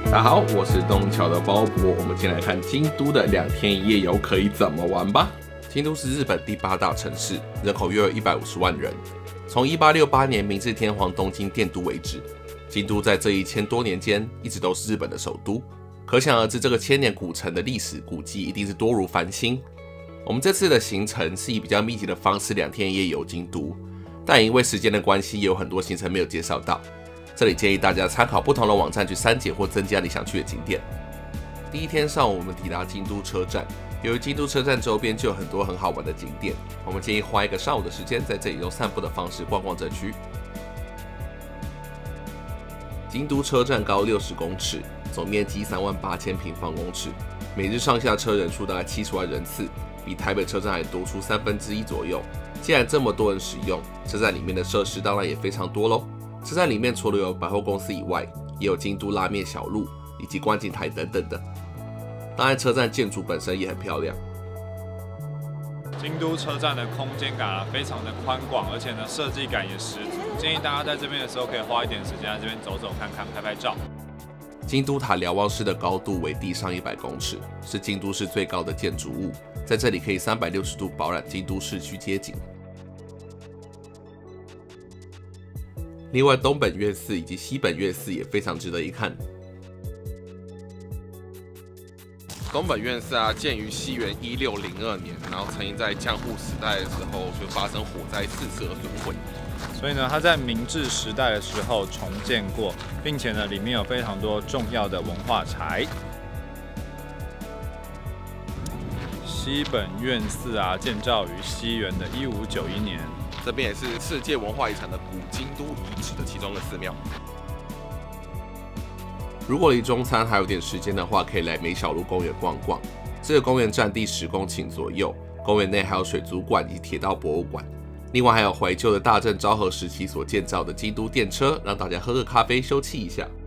大家好，我是东桥的包伯，我们先来看京都的2天1夜游可以怎么玩吧。京都是日本第8大城市，人口约有150万人。从1868年明治天皇东京电都为止，京都在这1000多年间一直都是日本的首都。可想而知，这个千年古城的历史古迹一定是多如繁星。我们这次的行程是以比较密集的方式2天1夜游京都，但因为时间的关系，也有很多行程没有介绍到。这里建议大家参考不同的网站去删减或增加你想去的景点。第一天上午，我们抵达京都车站。由于京都车站周边就有很多很好玩的景点，我们建议花1个上午的时间，在这里用散步的方式逛逛这区。京都车站高60公尺，总面积38000平方公尺，每日上下车人数大概70万人次，比台北车站还多出1/3左右。既然这么多人使用，车站里面的设施当然也非常多咯。车站里面除了有百货公司以外，也有京都拉面小路以及观景台等等的。当然，车站建筑本身也很漂亮。 京都车站的空间感非常的宽广，而且呢设计感也十足。建议大家在这边的时候可以花一点时间在这边走走看看、拍拍照。 京都塔瞭望室的高度为地上100公尺，是京都市最高的建筑物，在这里可以360度饱览京都市区街景。另外，东本院寺以及西本院寺也非常值得一看。东本院寺建于西元1602年，然后曾经在江户时代的时候就发生火灾4次而损毁， 所以呢，它在明治时代的时候重建过，并且呢，里面有非常多重要的文化财。西本院寺建造于西元的1591年。 这边也是世界文化遗产的古京都遗址的其中的寺庙。如果离中餐还有点时间的话，可以来梅小路公园逛逛。这个公园占地10公顷左右，公园内还有水族馆以及铁道博物馆。另外还有怀旧的大正昭和时期所建造的京都电车，让大家喝个咖啡休憩一下。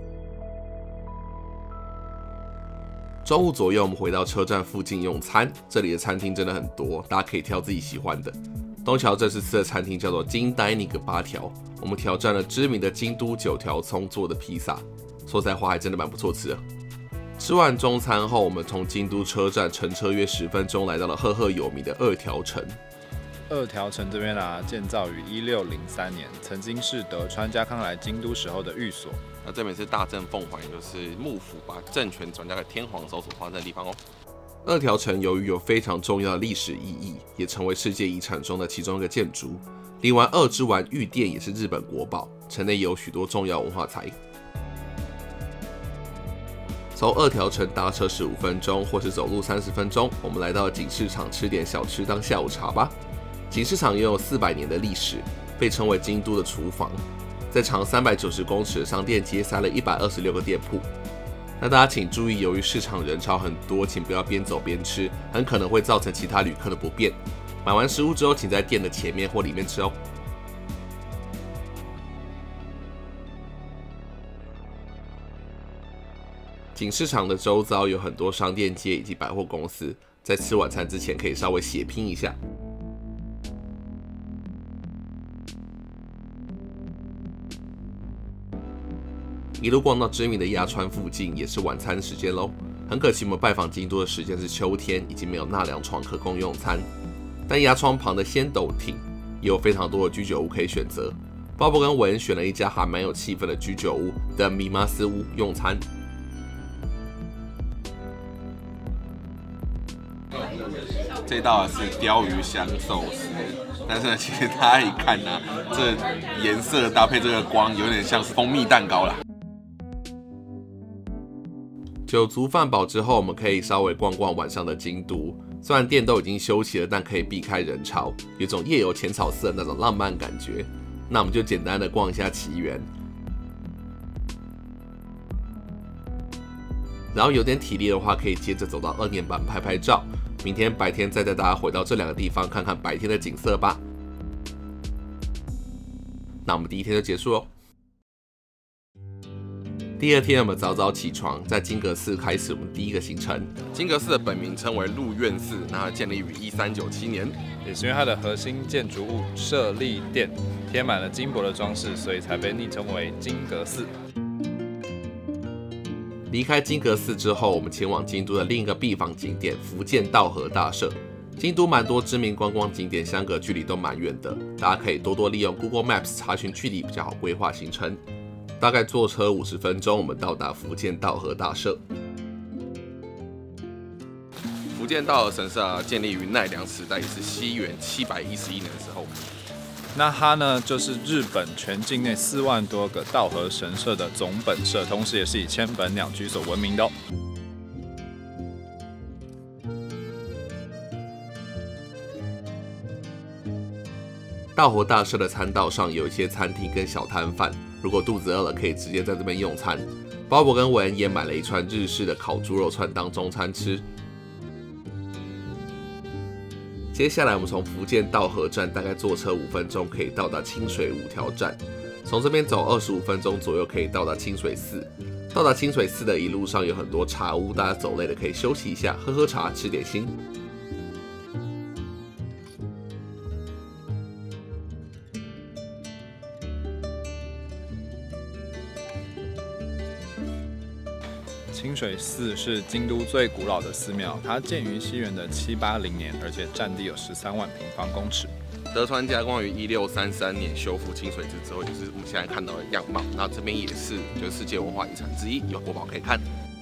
中午左右，我们回到车站附近用餐，这里的餐厅真的很多，大家可以挑自己喜欢的。东桥这次吃的餐厅叫做金 Dining 8条，我们挑战了知名的京都9条葱做的披萨，说实在话还真的蛮不错吃的。吃完中餐后，我们从京都车站乘车约10分钟，来到了赫赫有名的2条城。 2条城这边建造于1603年，曾经是德川家康来京都时候的寓所。 那这边是大正奉还，也就是幕府把政权转交给天皇时候所发生的地方哦。2条城由于有非常重要的历史意义，也成为世界遗产中的其中一个建筑。另外，二之丸御殿也是日本国宝，城内有许多重要文化财。从2条城搭车15分钟，或是走路30分钟，我们来到锦市场吃点小吃当下午茶吧。锦市场拥有400年的历史，被称为京都的厨房。在长390公尺的商店街塞了126个店铺。那大家请注意，由于市场人潮很多，请不要边走边吃，很可能会造成其他旅客的不便。买完食物之后，请在店的前面或里面吃哦。锦市场的周遭有很多商店街以及百货公司，在吃晚餐之前可以稍微血拼一下。一路逛到知名的鸭川附近，也是晚餐时间咯。很可惜，我们拜访京都的时间是秋天，已经没有纳凉床可供用餐。但鸭川旁的仙斗町也有非常多的居酒屋可以选择。鲍勃跟文选了一家还蛮有气氛的居酒屋的米马斯屋用餐。这道是鲷鱼香寿司，但是呢，其实大家一看这颜色搭配这个光，有点像是蜂蜜蛋糕啦。酒足饭饱之后，我们可以稍微逛逛晚上的京都。虽然店都已经休息了，但可以避开人潮，有种夜游浅草寺的那种浪漫感觉。那我们就简单的逛一下祇园，然后有点体力的话，可以接着走到2年坂拍拍照。明天白天再带大家回到这2个地方看看白天的景色吧。那我们第1天就结束咯。第2天，我们早早起床，在金阁寺开始我们第1个行程。金阁寺的本名称为鹿苑寺，那它建立于1397年， 也是因为它的核心建筑物舍利殿贴满了金箔的装饰，所以才被昵称为金阁寺。 离开金阁寺之后，我们前往京都的另一个必访景点福建道和大社。京都蛮多知名观光景点相隔距离都蛮远的，大家可以多多利用 Google Maps 查询距离，比较好规划行程。大概坐车50分钟，我们到达福建道和大社。福建道和神社建立于奈良时代，也是西元711年的时候。 那它呢，就是日本全境内4万多个道和神社的总本社，同时也是以千本鸟居所闻名的哦。 道和大社的参道上有一些餐厅跟小摊贩，如果肚子饿了，可以直接在这边用餐。鲍勃跟韦恩也买了一串日式的烤猪肉串当中餐吃。接下来我们从福建道和站大概坐车5分钟可以到达清水5条站，从这边走25分钟左右可以到达清水寺。到达清水寺的一路上有很多茶屋，大家走累了可以休息一下，喝喝茶，吃点心。 清水寺是京都最古老的寺庙，它建于西元的780年，而且占地有13万平方公尺。 德川家光于1633年修复清水寺之后，就是我们现在看到的样貌。那这边也是就是世界文化遗产之一，有国宝可以看。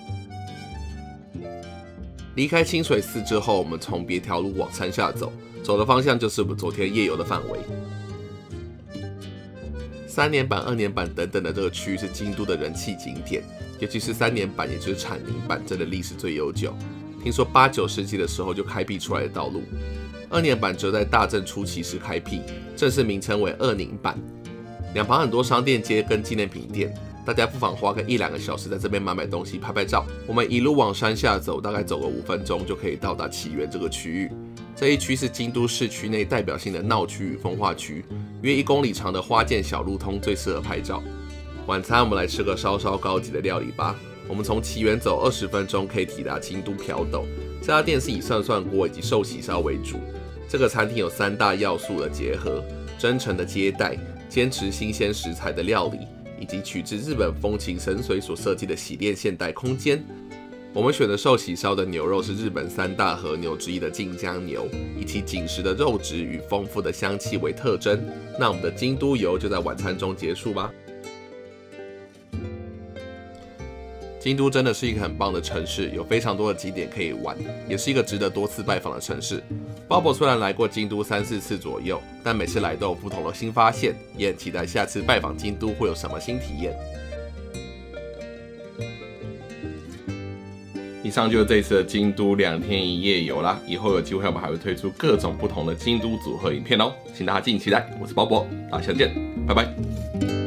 离开清水寺之后，我们从别条路往山下走，走的方向就是我们昨天夜游的范围。3年坂、2年坂等等的这个区域是京都的人气景点，尤其是3年坂，也就是产宁坂，真的历史最悠久。听说8、9世纪的时候就开辟出来的道路。2年坂则在大正初期时开辟，正式名称为2宁坂。两旁很多商店街跟纪念品店，大家不妨花个1、2个小时在这边买东西、拍拍照。我们一路往山下走，大概走个5分钟就可以到达祇园这个区域。这一区是京都市区内代表性的闹区与风化区，约1公里长的花见小路通最适合拍照。晚餐我们来吃个稍稍高级的料理吧。我们从祇园走20分钟可以抵达京都瓢斗，这家店是以涮涮锅以及寿喜烧为主。这个餐厅有3大要素的结合：真诚的接待、坚持新鲜食材的料理，以及取自日本风情神髓所设计的洗练现代空间。我们选的寿喜烧的牛肉是日本3大和牛之一的近江牛，以其紧实的肉质与丰富的香气为特征。那我们的京都游就在晚餐中结束吧。京都真的是一个很棒的城市，有非常多的景点可以玩，也是一个值得多次拜访的城市。鲍勃虽然来过京都3、4次左右，但每次来都有不同的新发现，也很期待下次拜访京都会有什么新体验。以上就是这次的京都2天1夜游啦，以后有机会我们还会推出各种不同的京都组合影片哦，请大家敬请期待。我是鲍勃，大家下次见，拜拜。